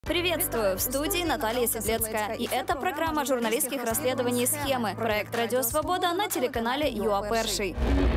Приветствую! В студии Наталья Седлецкая. И это программа журналистских расследований «Схемы». Проект «Радио Свобода» на телеканале ЮА Перший.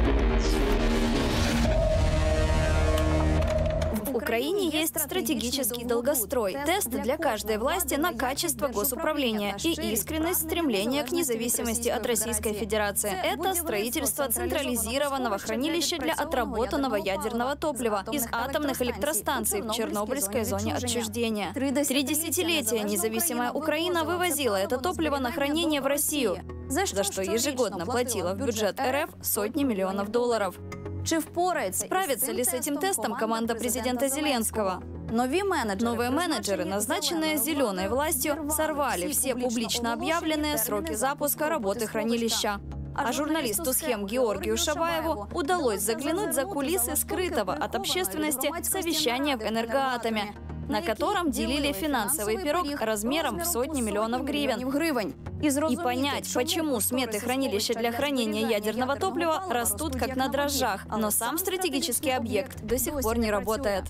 В Украине есть стратегический долгострой. Тест для каждой власти на качество госуправления и искренность стремления к независимости от Российской Федерации. Это строительство централизированного хранилища для отработанного ядерного топлива из атомных электростанций в Чернобыльской зоне отчуждения. 3 десятилетия независимая Украина вывозила это топливо на хранение в Россию, за что ежегодно платила в бюджет РФ сотни миллионов долларов. Справится ли с этим тестом команда президента Зеленского? Новые менеджеры, назначенные зеленой властью, сорвали все публично объявленные сроки запуска работы хранилища. А журналисту «Схем» Георгию Шабаеву удалось заглянуть за кулисы скрытого от общественности совещания в Энергоатоме, на котором делили финансовый пирог размером в сотни миллионов гривен. И понять, почему сметы хранилища для хранения ядерного топлива растут как на дрожжах, но сам стратегический объект до сих пор не работает.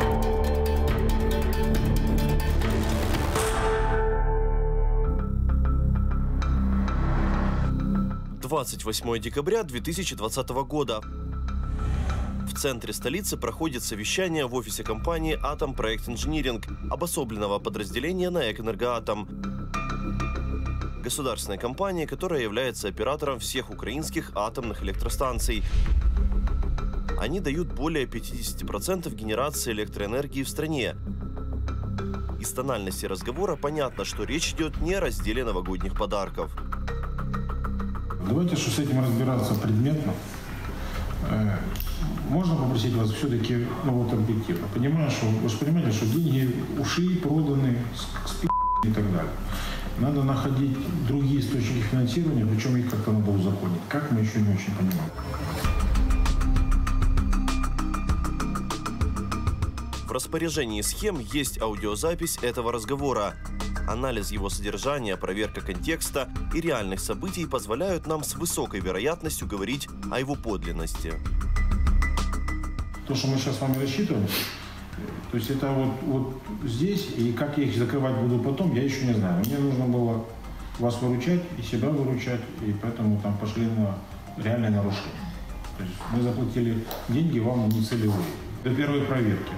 – 28 декабря 2020 года. В центре столицы проходит совещание в офисе компании «Атом Проект Инжиниринг», обособленного подразделения НАЭК «Энергоатом». Государственной компании, которая является оператором всех украинских атомных электростанций. Они дают более 50% генерации электроэнергии в стране. Из тональности разговора понятно, что речь идет не о разделе новогодних подарков. Давайте что с этим разбираться предметно. Можно попросить вас все-таки объективно. Понимаю, что вы же понимаете, что деньги ушли, проданы, и так далее. Надо находить другие источники финансирования, причем их как-то надо узаконить. Как, мы еще не очень понимаем. В распоряжении «Схем» есть аудиозапись этого разговора. Анализ его содержания, проверка контекста и реальных событий позволяют нам с высокой вероятностью говорить о его подлинности. То, что мы сейчас с вами рассчитываем, то есть это вот здесь, и как я их закрывать буду потом, я еще не знаю. Мне нужно было вас выручать и себя выручать, и поэтому там пошли на реальное нарушение. То есть мы заплатили деньги вам не целевые. До первой проверки.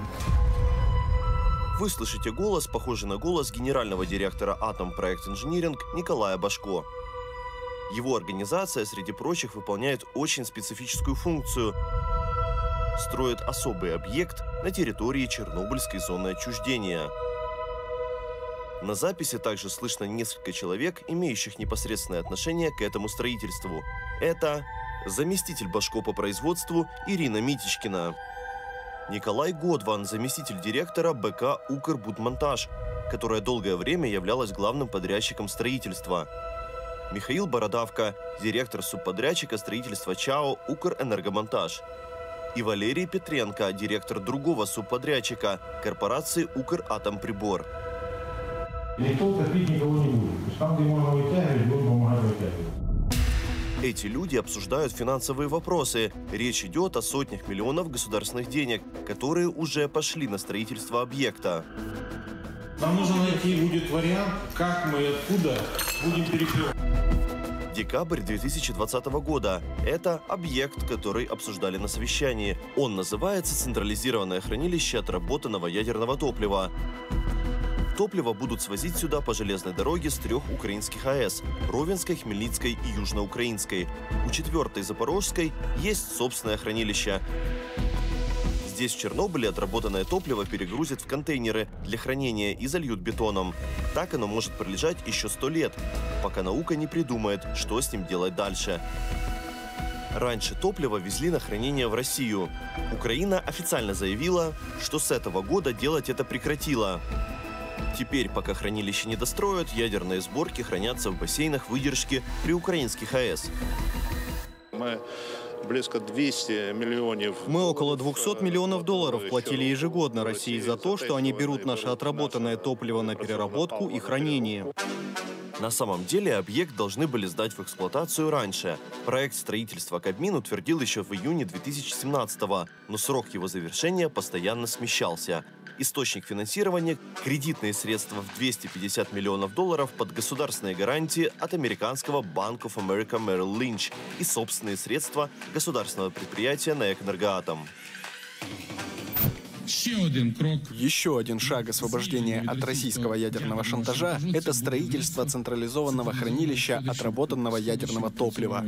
Вы слышите голос, похожий на голос генерального директора «Атом Проект Инжиниринг» Николая Башко. Его организация, среди прочих, выполняет очень специфическую функцию – строит особый объект на территории Чернобыльской зоны отчуждения. На записи также слышно несколько человек, имеющих непосредственное отношение к этому строительству. Это заместитель Башко по производству Ирина Митичкина, Николай Годван, заместитель директора БК «Укрбудмонтаж», которая долгое время являлась главным подрядчиком строительства, Михаил Бородавка, директор субподрядчика строительства ЧАО «Укрэнергомонтаж», и Валерий Петренко, директор другого субподрядчика корпорации «Укратомприбор». Никто топить никого не будет. То есть там, где можно вытягивать, будем помогать вытягивать. Эти люди обсуждают финансовые вопросы. Речь идет о сотнях миллионов государственных денег, которые уже пошли на строительство объекта. Нам нужно найти будет вариант, как мы и откуда будем перекрывать. Декабрь 2020 года. Это объект, который обсуждали на совещании. Он называется «Централизированное хранилище отработанного ядерного топлива». Топливо будут свозить сюда по железной дороге с 3 украинских АЭС – Ровенской, Хмельницкой и Южноукраинской. У 4-й Запорожской есть собственное хранилище. Здесь, в Чернобыле, отработанное топливо перегрузят в контейнеры для хранения и зальют бетоном. Так оно может пролежать еще 100 лет, пока наука не придумает, что с ним делать дальше. Раньше топливо везли на хранение в Россию. Украина официально заявила, что с этого года делать это прекратила. Теперь, пока хранилище не достроят, ядерные сборки хранятся в бассейнах выдержки при украинских АЭС. Мы около 200 миллионов долларов платили ежегодно России за то, что они берут наше отработанное топливо на переработку и хранение. На самом деле объект должны были сдать в эксплуатацию раньше. Проект строительства Кабмин утвердил еще в июне 2017-го, но срок его завершения постоянно смещался. Источник финансирования – кредитные средства в $250 миллионов под государственные гарантии от американского Bank of America Merrill Lynch и собственные средства государственного предприятия НАЭК «Энергоатом». Еще один шаг освобождения от российского ядерного шантажа – это строительство централизованного хранилища отработанного ядерного топлива.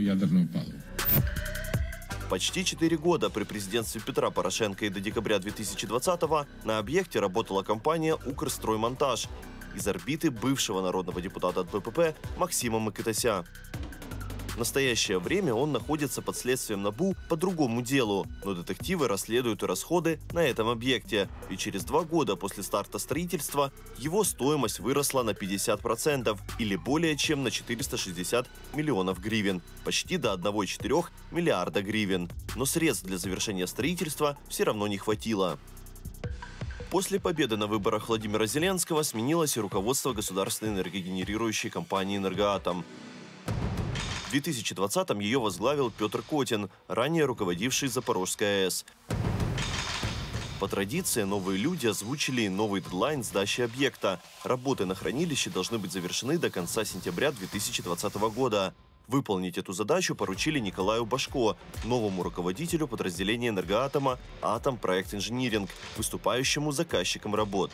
Почти 4 года при президентстве Петра Порошенко и до декабря 2020-го на объекте работала компания «Укрстроймонтаж» из орбиты бывшего народного депутата от БПП Максима Микитася. В настоящее время он находится под следствием НАБУ по другому делу, но детективы расследуют и расходы на этом объекте. И через 2 года после старта строительства его стоимость выросла на 50% или более чем на 460 миллионов гривен, почти до 1,4 миллиарда гривен. Но средств для завершения строительства все равно не хватило. После победы на выборах Владимира Зеленского сменилось и руководство государственной энергогенерирующей компании «Энергоатом». В 2020-м ее возглавил Петр Котин, ранее руководивший Запорожской АЭС. По традиции, новые люди озвучили новый дедлайн сдачи объекта. Работы на хранилище должны быть завершены до конца сентября 2020 года. Выполнить эту задачу поручили Николаю Башко, новому руководителю подразделения «Энергоатома» «Атом Проект Инжиниринг», выступающему заказчиком работ.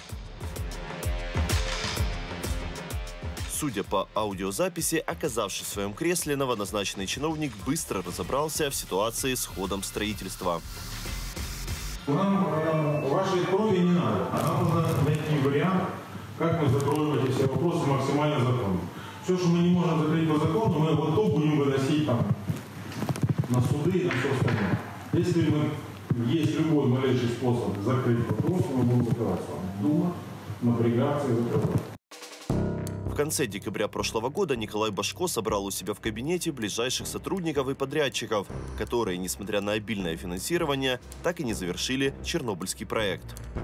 Судя по аудиозаписи, оказавшись в своем кресле, новоназначенный чиновник быстро разобрался в ситуации с ходом строительства. Нам вашей крови не надо. Нам нужно найти вариант, как мы закроем эти все вопросы максимально законно. Все, что мы не можем закрыть по закону, мы вот то будем выносить там на суды и на все остальное. Если есть любой малейший способ закрыть вопрос, мы будем закрывать с вами. Думать, напрягаться и закрывать. В конце декабря прошлого года Николай Башко собрал у себя в кабинете ближайших сотрудников и подрядчиков, которые, несмотря на обильное финансирование, так и не завершили Чернобыльский проект.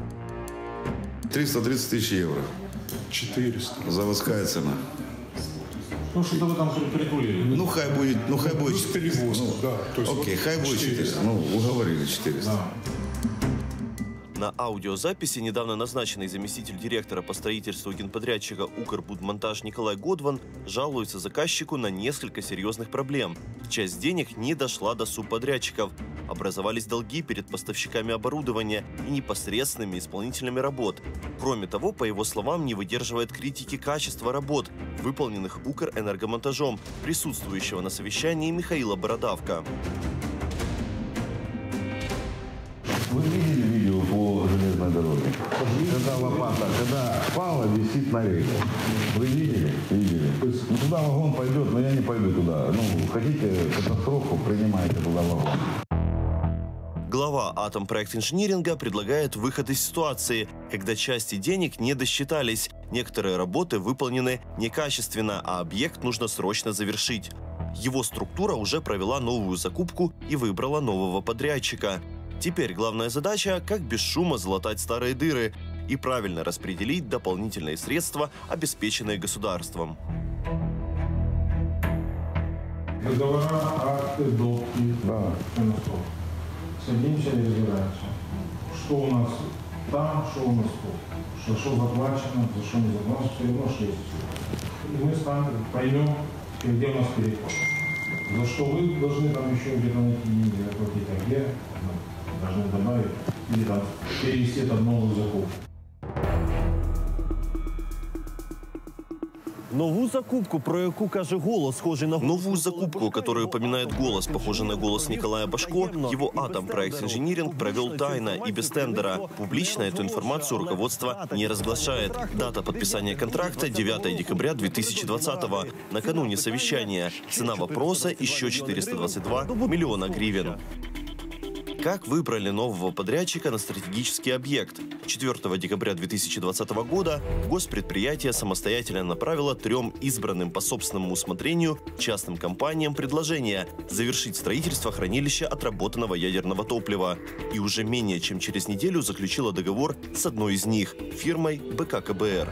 330 тысяч евро. 400. Заводская цена. Ну, что-то вы там притулили. Ну, хай будет 400. Да, то есть окей, хай будет 400. Ну, уговорили 400. Да. На аудиозаписи недавно назначенный заместитель директора по строительству генподрядчика «Укрбудмонтаж» Николай Годван жалуется заказчику на несколько серьезных проблем. Часть денег не дошла до субподрядчиков. Образовались долги перед поставщиками оборудования и непосредственными исполнителями работ. Кроме того, по его словам, не выдерживает критики качества работ, выполненных «Укрэнергомонтажом», присутствующего на совещании Михаила Бородавка. Вы видели видео по железной дороге? Когда лопата, когда пала, висит на рейке. Вы видели? Видели. Ну, туда вагон пойдет, но я не пойду туда. Ну, хотите катастрофу, принимайте туда вагон. Глава «Атом Проект Инжиниринга» предлагает выход из ситуации, когда части денег не досчитались. Некоторые работы выполнены некачественно, а объект нужно срочно завершить. Его структура уже провела новую закупку и выбрала нового подрядчика. Теперь главная задача – как без шума залатать старые дыры и правильно распределить дополнительные средства, обеспеченные государством. Договора, акты, долги. Да. Садимся и разбираемся. Что у нас там, что у нас тут. Что заплачено, за что не заплачено, все равно 6. И мы с вами поймем, где у нас переход. За что вы должны там еще где-то найти деньги заплатить, а где должны добавить или там перевести это в новую закупку. Новую закупку, про яку каже голос, схожий на... Новую закупку, которую упоминает голос, похожий на голос Николая Башко, его «Атом Проект Инжиниринг» провел тайно и без тендера. Публично эту информацию руководство не разглашает. Дата подписания контракта – 9 декабря 2020-го. Накануне совещания. Цена вопроса – еще 422 миллиона гривен. Как выбрали нового подрядчика на стратегический объект? 4 декабря 2020 года госпредприятие самостоятельно направило 3 избранным по собственному усмотрению частным компаниям предложение завершить строительство хранилища отработанного ядерного топлива. И уже менее чем через неделю заключило договор с одной из них – фирмой БК-КБР.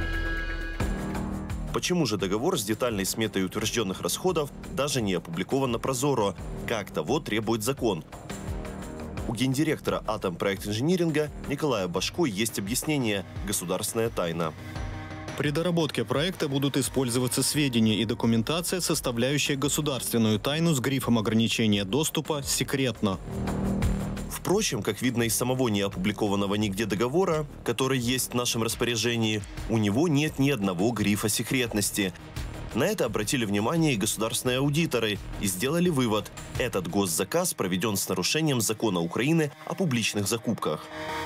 Почему же договор с детальной сметой утвержденных расходов даже не опубликован на Прозоро, как того требует закон? У гендиректора Атомпроектинжиниринга Николая Башко есть объяснение – государственная тайна. При доработке проекта будут использоваться сведения и документация, составляющая государственную тайну с грифом ограничения доступа «секретно». Впрочем, как видно из самого неопубликованного нигде договора, который есть в нашем распоряжении, у него нет ни одного грифа секретности. На это обратили внимание и государственные аудиторы и сделали вывод – этот госзаказ проведен с нарушением закона Украины о публичных закупках.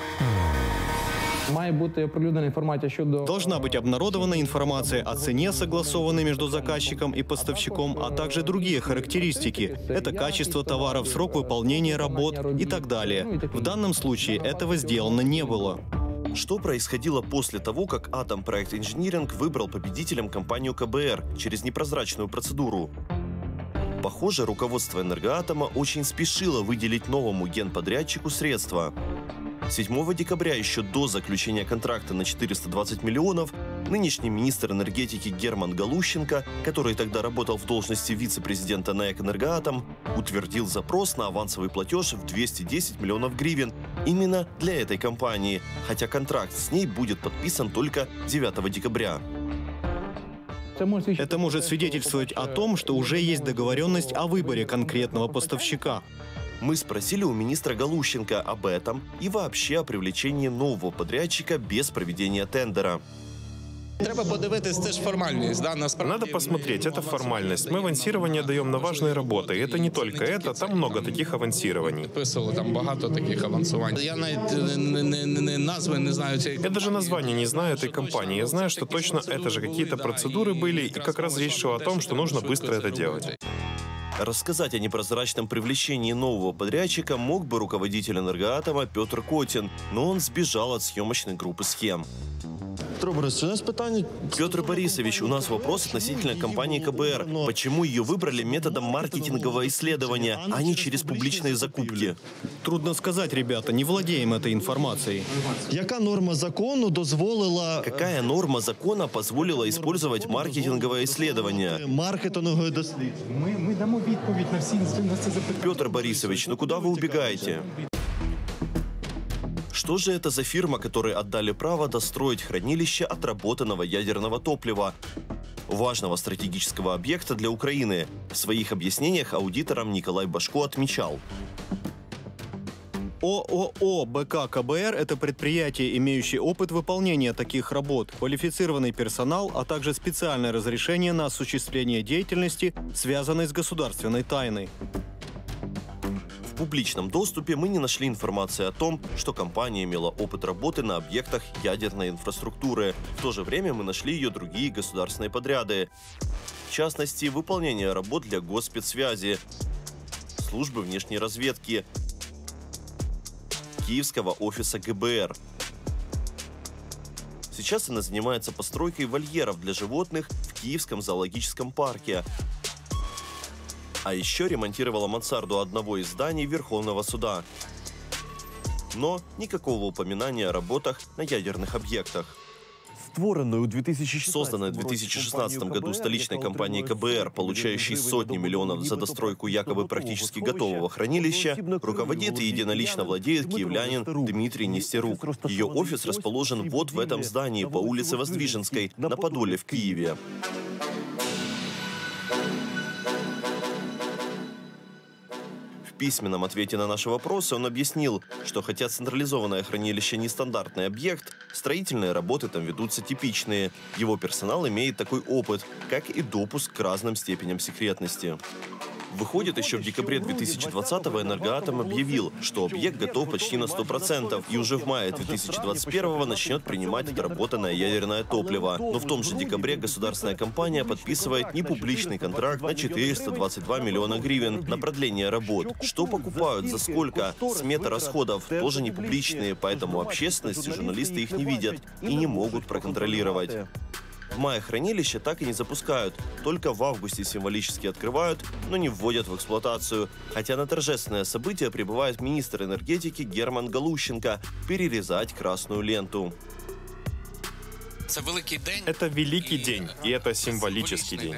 Должна быть обнародована информация о цене, согласованной между заказчиком и поставщиком, а также другие характеристики. Это качество товаров, срок выполнения работ и так далее. В данном случае этого сделано не было. Что происходило после того, как Атомпроектинжиниринг выбрал победителем компанию КБР через непрозрачную процедуру? Похоже, руководство «Энергоатома» очень спешило выделить новому генподрядчику средства. 7 декабря, еще до заключения контракта на 420 миллионов, нынешний министр энергетики Герман Галущенко, который тогда работал в должности вице-президента НАЭК «Энергоатом», утвердил запрос на авансовый платеж в 210 миллионов гривен именно для этой компании, хотя контракт с ней будет подписан только 9 декабря. Это может свидетельствовать о том, что уже есть договоренность о выборе конкретного поставщика. Мы спросили у министра Галущенко об этом и вообще о привлечении нового подрядчика без проведения тендера. Надо посмотреть, это формальность. Мы авансирование даем на важные работы. И это не только это, там много таких авансирований. Я даже название не знаю этой компании. Я знаю, что точно это же какие-то процедуры были, и как раз речь шла о том, что нужно быстро это делать. Рассказать о непрозрачном привлечении нового подрядчика мог бы руководитель «Энергоатома» Петр Котин, но он сбежал от съемочной группы схем. Петр Борисович, у нас вопрос относительно компании КБР. Почему ее выбрали методом маркетингового исследования, а не через публичные закупки? Трудно сказать, ребята, не владеем этой информацией. Какая норма закона позволила использовать маркетинговое исследование? Петр Борисович, ну куда вы убегаете? Что же это за фирма, которой отдали право достроить хранилище отработанного ядерного топлива, важного стратегического объекта для Украины? В своих объяснениях аудиторам Николай Башко отмечал. ООО «БК КБР» — это предприятие, имеющее опыт выполнения таких работ, квалифицированный персонал, а также специальное разрешение на осуществление деятельности, связанной с государственной тайной. В публичном доступе мы не нашли информации о том, что компания имела опыт работы на объектах ядерной инфраструктуры. В то же время мы нашли ее другие государственные подряды. В частности, выполнение работ для Госспецсвязи, службы внешней разведки, Киевского офиса ГБР. Сейчас она занимается постройкой вольеров для животных в Киевском зоологическом парке. А еще ремонтировала мансарду одного из зданий Верховного суда. Но никакого упоминания о работах на ядерных объектах. Созданная в 2016 году столичной компанией КБР, получающей сотни миллионов за достройку якобы практически готового хранилища, руководит и единолично владеет киевлянин Дмитрий Нестерук. Ее офис расположен вот в этом здании по улице Воздвиженской, на Подоле в Киеве. В письменном ответе на наши вопросы он объяснил, что хотя централизованное хранилище нестандартный объект, строительные работы там ведутся типичные. Его персонал имеет такой опыт, как и допуск к разным степеням секретности. Выходит, еще в декабре 2020-го «Энергоатом» объявил, что объект готов почти на 100%, и уже в мае 2021-го начнет принимать отработанное ядерное топливо. Но в том же декабре государственная компания подписывает непубличный контракт на 422 миллиона гривен на продление работ. Что покупают, за сколько? Сметы расходов тоже не публичные, поэтому общественность и журналисты их не видят и не могут проконтролировать. В мае хранилище так и не запускают, только в августе символически открывают, но не вводят в эксплуатацию. Хотя на торжественное событие прибывает министр энергетики Герман Галущенко перерезать красную ленту. Это великий день, и это символический день.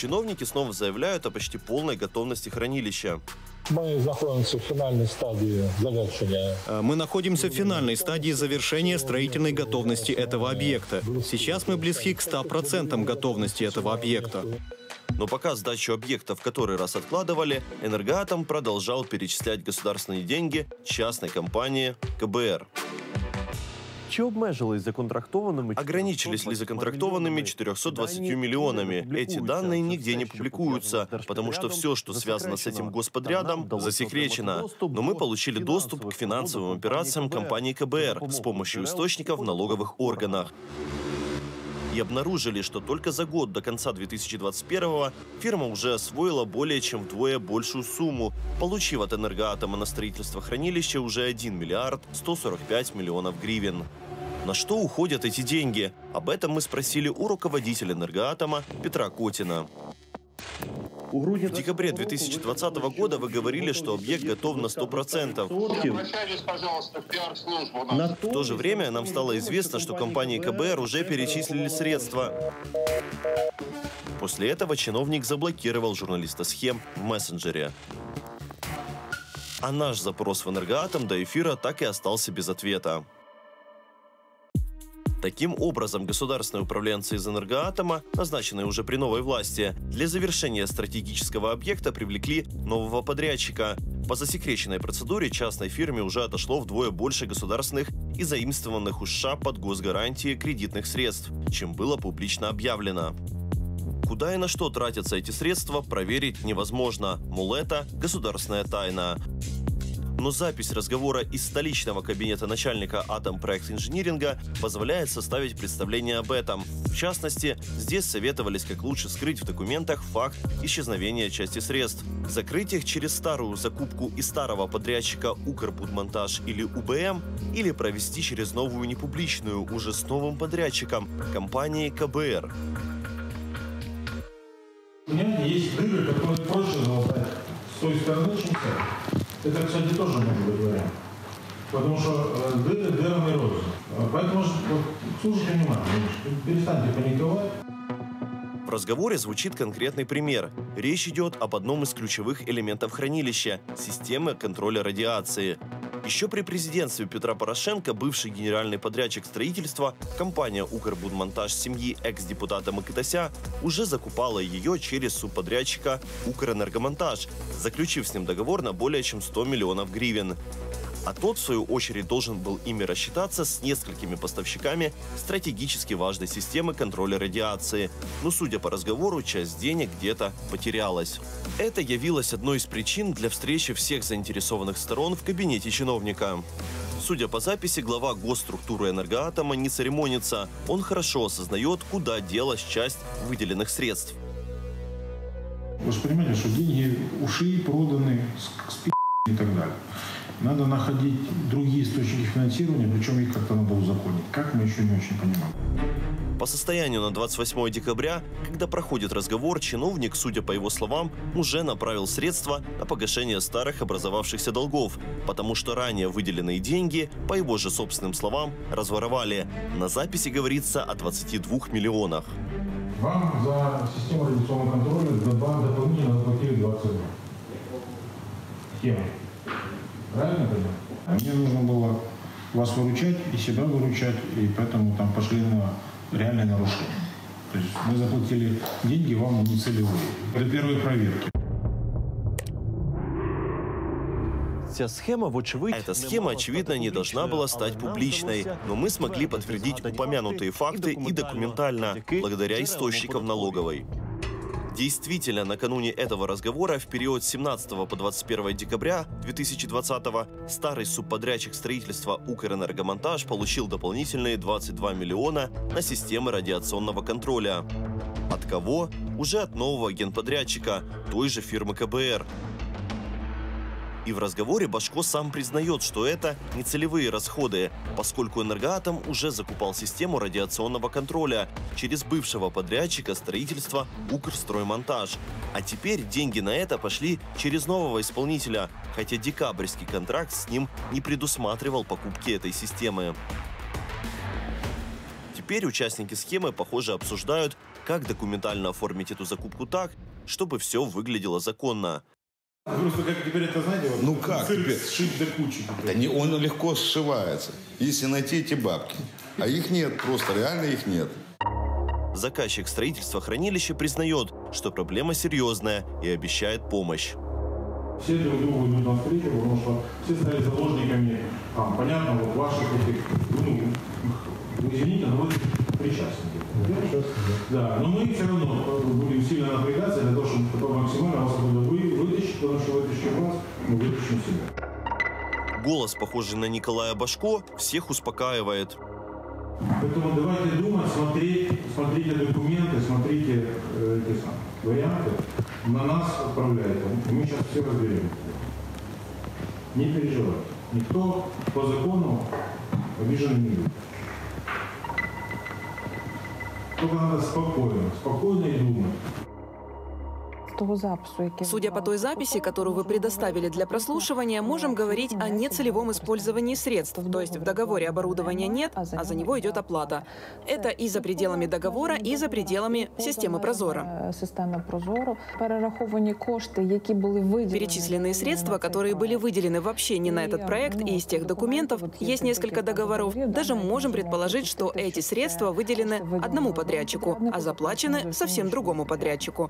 Чиновники снова заявляют о почти полной готовности хранилища. Мы находимся в финальной стадии завершения. Мы находимся в финальной стадии завершения строительной готовности этого объекта. Сейчас мы близки к 100% готовности этого объекта. Но пока сдачу объекта в который раз откладывали, «Энергоатом» продолжал перечислять государственные деньги частной компании КБР. Ограничились ли законтрактованными 420 миллионами? Эти данные нигде не публикуются, потому что все, что связано с этим господрядом, засекречено. Но мы получили доступ к финансовым операциям компании КБР с помощью источников в налоговых органах. И обнаружили, что только за год до конца 2021-го фирма уже освоила более чем вдвое большую сумму, получив от «Энергоатома» на строительство хранилища уже 1 миллиард 145 миллионов гривен. На что уходят эти деньги? Об этом мы спросили у руководителя «Энергоатома» Петра Котина. В декабре 2020 года вы говорили, что объект готов на 100%. Обращайтесь, пожалуйста, в пиар-службу. В то же время нам стало известно, что компании КБР уже перечислили средства. После этого чиновник заблокировал журналиста схем в мессенджере. А наш запрос в «Энергоатом» до эфира так и остался без ответа. Таким образом, государственные управленцы из «Энергоатома», назначенные уже при новой власти, для завершения стратегического объекта привлекли нового подрядчика. По засекреченной процедуре частной фирме уже отошло вдвое больше государственных и заимствованных у США под госгарантии кредитных средств, чем было публично объявлено. Куда и на что тратятся эти средства, проверить невозможно, мол, это государственная тайна. Но запись разговора из столичного кабинета начальника Атомпроектинжиниринга позволяет составить представление об этом. В частности, здесь советовались, как лучше скрыть в документах факт исчезновения части средств. Закрыть их через старую закупку и старого подрядчика Укрбудмонтаж или УБМ, или провести через новую непубличную, уже с новым подрядчиком, компанией КБР. Понимаете, есть дыры, которые проще залатать с той стороны, чем с этой. Это, кстати, тоже может быть вариант. Потому что дырами рознь. Поэтому слушайте внимательно, перестаньте паниковать. В разговоре звучит конкретный пример. Речь идет об одном из ключевых элементов хранилища – системы контроля радиации. Еще при президентстве Петра Порошенко бывший генеральный подрядчик строительства, компания «Укрбудмонтаж» семьи экс-депутата Микитася уже закупала ее через субподрядчика «Укрэнергомонтаж», заключив с ним договор на более чем 100 миллионов гривен. А тот, в свою очередь, должен был ими рассчитаться с несколькими поставщиками стратегически важной системы контроля радиации. Но, судя по разговору, часть денег где-то потерялась. Это явилось одной из причин для встречи всех заинтересованных сторон в кабинете чиновника. Судя по записи, глава госструктуры «Энергоатома» не церемонится. Он хорошо осознает, куда делась часть выделенных средств. Вы же понимаете, что деньги ушли, проданы, и так далее. Надо находить другие источники финансирования, причем их как-то надо узаконить. Как, мы еще не очень понимаем. По состоянию на 28 декабря, когда проходит разговор, чиновник, судя по его словам, уже направил средства на погашение старых образовавшихся долгов, потому что ранее выделенные деньги, по его же собственным словам, разворовали. На записи говорится о 22 миллионах. Вам за систему радиационного контроля дополнительно заплатили 22. Схема. Правильно понимаю? А мне нужно было вас выручать и себя выручать, и поэтому там пошли на реальное нарушение. То есть мы заплатили деньги вам не целевые. Для первой проверки. Эта схема, очевидно, не должна была стать публичной, но мы смогли подтвердить упомянутые факты и документально, благодаря источникам налоговой. Действительно, накануне этого разговора, в период с 17 по 21 декабря 2020 старый субподрядчик строительства «Укрэнергомонтаж» получил дополнительные 22 миллиона на системы радиационного контроля. От кого? Уже от нового генподрядчика, той же фирмы КБР. И в разговоре Башко сам признает, что это не целевые расходы, поскольку «Энергоатом» уже закупал систему радиационного контроля через бывшего подрядчика строительства «Укрстроймонтаж». А теперь деньги на это пошли через нового исполнителя, хотя декабрьский контракт с ним не предусматривал покупки этой системы. Теперь участники схемы, похоже, обсуждают, как документально оформить эту закупку так, чтобы все выглядело законно. Просто как теперь это, знаете, вот, ну как теперь? Сшить до кучи. Да не, он легко сшивается, если найти эти бабки. А их нет, просто реально их нет. Заказчик строительства хранилища признает, что проблема серьезная и обещает помощь. Все друг другу идут навстречу, потому что все стали заложниками, понятно, вот ваших этих, извините, но вы причастны. Да, но мы все равно будем сильно напрягаться для того, чтобы максимально вас оттуда вытащить, потому что вытащим вас, мы вытащим себя. Голос, похожий на Николая Башко, всех успокаивает. Поэтому давайте думать, смотрите документы, смотрите эти варианты, на нас отправляйте. Мы сейчас все разберем. Не переживайте. Никто по закону обижен не будет. Только надо спокойно и думать. Судя по той записи, которую вы предоставили для прослушивания, можем говорить о нецелевом использовании средств. То есть в договоре оборудования нет, а за него идет оплата. Это и за пределами договора, и за пределами системы Прозоро. Перечисленные средства, которые были выделены вообще не на этот проект, и из тех документов есть несколько договоров. Даже можем предположить, что эти средства выделены одному подрядчику, а заплачены совсем другому подрядчику.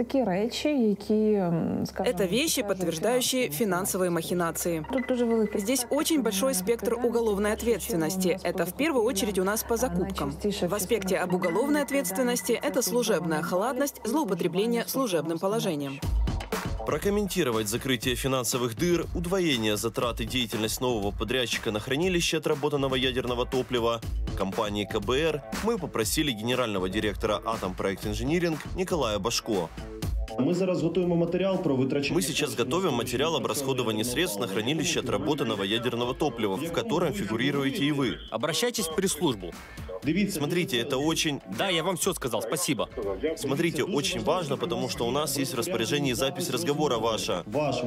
Это вещи, подтверждающие финансовые махинации. Здесь очень большой спектр уголовной ответственности. Это в первую очередь у нас по закупкам. В аспекте об уголовной ответственности это служебная халатность, злоупотребление служебным положением. Прокомментировать закрытие финансовых дыр, удвоение затрат и деятельность нового подрядчика на хранилище отработанного ядерного топлива компании КБР мы попросили генерального директора «Атомпроект Инжиниринг» Николая Башко. Мы сейчас готовим материал об расходовании средств на хранилище отработанного ядерного топлива, в котором фигурируете и вы. Обращайтесь в пресс-службу. Смотрите, это очень... Да, я вам все сказал, спасибо. Смотрите, очень важно, потому что у нас есть в распоряжении запись разговора ваша.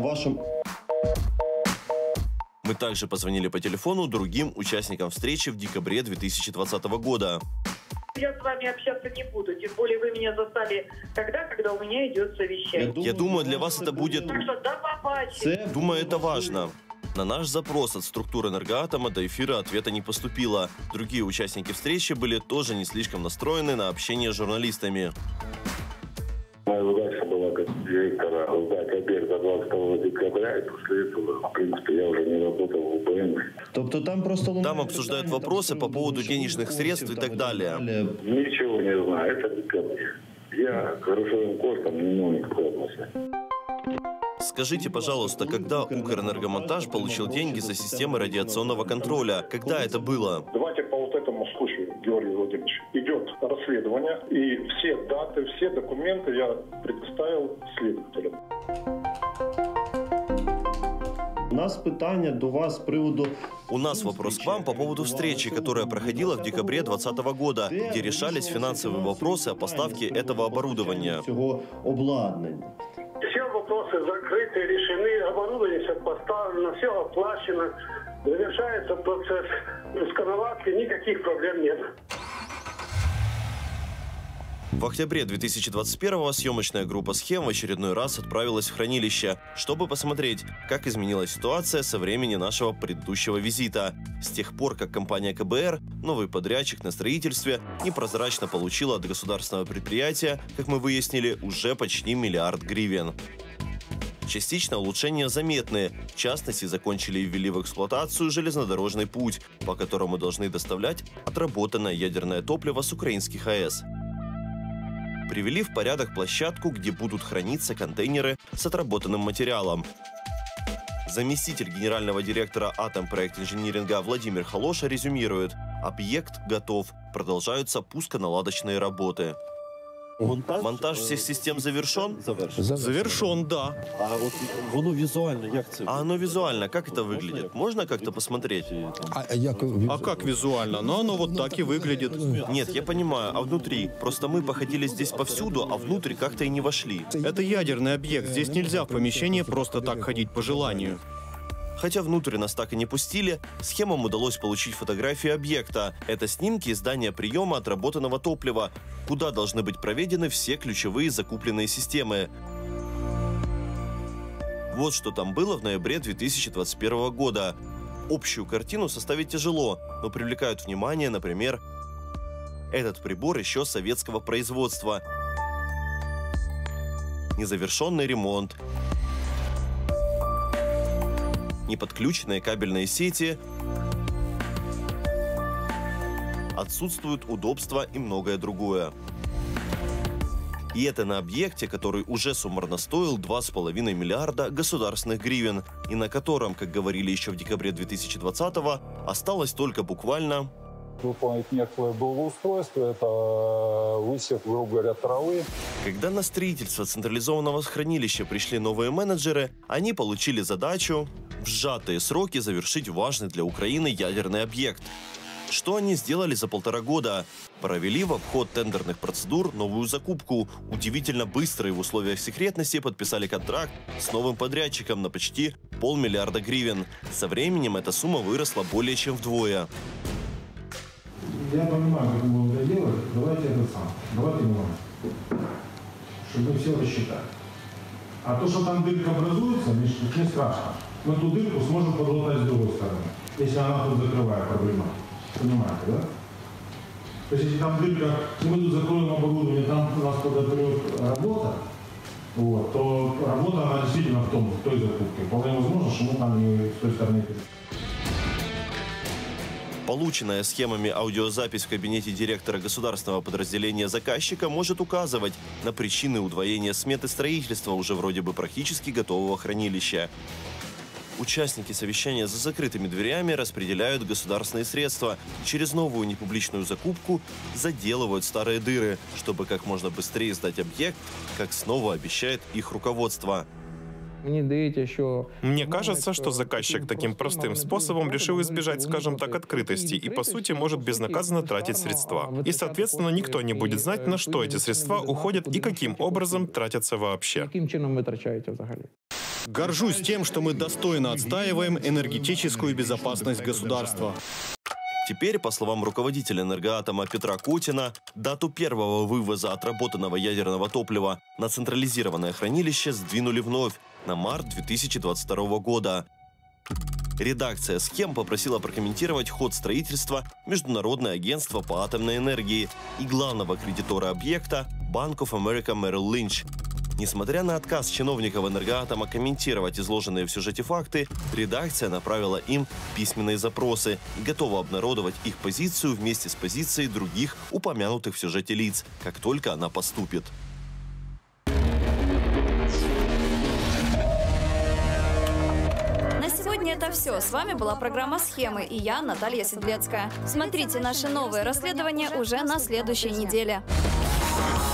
Мы также позвонили по телефону другим участникам встречи в декабре 2020 года. Я с вами общаться не буду, тем более вы меня застали тогда, когда у меня идет совещание. Я думаю, для вас это будет... Так что до побачення. Думаю, это важно. На наш запрос от структуры «Энергоатома» до эфира ответа не поступило. Другие участники встречи были тоже не слишком настроены на общение с журналистами. Моя задача была как директора сдать объект до 22 декабря, и после этого, в принципе, я уже не работал в УПМ. Там обсуждают вопросы по поводу денежных средств и так далее. Ничего не знаю, это не ко мне. Я к грузовым коштам не имел никакого отношения. Скажите, пожалуйста, когда Укрэнергомонтаж получил деньги за системы радиационного контроля? Когда это было? Давайте по вот этому случаю, Георгий Владимирович. Идет расследование, и все даты, все документы я предоставил следователям. У нас питання до вас з приводу... У нас вопрос к вам по поводу встречи, которая проходила в декабре 2020 года, где решались финансовые вопросы о поставке этого оборудования. Все вопросы закрыты, решены, оборудование все поставлено, все оплачено, завершается процесс скановатки, никаких проблем нет. В октябре 2021-го съемочная группа «Схем» в очередной раз отправилась в хранилище, чтобы посмотреть, как изменилась ситуация со времени нашего предыдущего визита. С тех пор, как компания КБР, новый подрядчик на строительстве, непрозрачно получила от государственного предприятия, как мы выяснили, уже почти 1 миллиард гривен. Частично улучшения заметны. В частности, закончили и ввели в эксплуатацию железнодорожный путь, по которому должны доставлять отработанное ядерное топливо с украинских АЭС. Привели в порядок площадку, где будут храниться контейнеры с отработанным материалом. Заместитель генерального директора «Атомпроект Инжиниринга» Владимир Холоша резюмирует: объект готов, продолжаются пусконаладочные работы. Монтаж всех систем завершен? Завершен, да. А вот оно визуально, як це? А оно визуально, как это выглядит? Можно как-то посмотреть? А как визуально? Ну, оно вот так и выглядит. Нет, я понимаю, а внутри? Просто мы походили здесь повсюду, а внутрь как-то и не вошли. Это ядерный объект, здесь нельзя в помещении просто так ходить по желанию. Хотя внутрь нас так и не пустили, схемам удалось получить фотографии объекта. Это снимки здания приема отработанного топлива, куда должны быть проведены все ключевые закупленные системы. Вот что там было в ноябре 2021 года. Общую картину составить тяжело, но привлекают внимание, например, этот прибор еще советского производства. Незавершенный ремонт, неподключенные кабельные сети, отсутствуют удобства и многое другое. И это на объекте, который уже суммарно стоил 2,5 миллиарда государственных гривен, и на котором, как говорили еще в декабре 2020-го, осталось только буквально выполнить некое благоустройство, это высев, грубо говоря, травы. Когда на строительство централизованного хранилища пришли новые менеджеры, они получили задачу в сжатые сроки завершить важный для Украины ядерный объект. Что они сделали за 1,5 года? Провели в обход тендерных процедур новую закупку. Удивительно быстро и в условиях секретности подписали контракт с новым подрядчиком на почти 500 миллиарда гривен. Со временем эта сумма выросла более чем вдвое. Я понимаю, как мы будем это делать. Давайте чтобы все рассчитать. А то, что там дырка образуется, не страшно. Мы ту дырку сможем подлатать с другой стороны, если она тут закрывает проблему. Понимаете, да? То есть, если там дырка, мы тут закроем оборудование, там у нас подопрет работа, вот, то работа, она действительно в той закупке. Вполне возможно, что мы там и с той стороны. Полученная схемами аудиозапись в кабинете директора государственного подразделения заказчика может указывать на причины удвоения сметы строительства уже вроде бы практически готового хранилища. Участники совещания за закрытыми дверями распределяют государственные средства и через новую непубличную закупку заделывают старые дыры, чтобы как можно быстрее сдать объект, как снова обещает их руководство. Мне кажется, что заказчик таким простым способом решил избежать, скажем так, открытости и, по сути, может безнаказанно тратить средства. И, соответственно, никто не будет знать, на что эти средства уходят и каким образом тратятся вообще. Горжусь тем, что мы достойно отстаиваем энергетическую безопасность государства. Теперь, по словам руководителя «Энергоатома» Петра Котина, дату первого вывоза отработанного ядерного топлива на централизованное хранилище сдвинули вновь на март 2022 года. Редакция схем попросила прокомментировать ход строительства Международное агентство по атомной энергии и главного кредитора объекта Bank of America Merrill Lynch. Несмотря на отказ чиновников «Энергоатома» комментировать изложенные в сюжете факты, редакция направила им письменные запросы и готова обнародовать их позицию вместе с позицией других упомянутых в сюжете лиц, как только она поступит. На сегодня это все. С вами была программа «Схемы» и я, Наталья Седлецкая. Смотрите наши новые расследования уже на следующей неделе.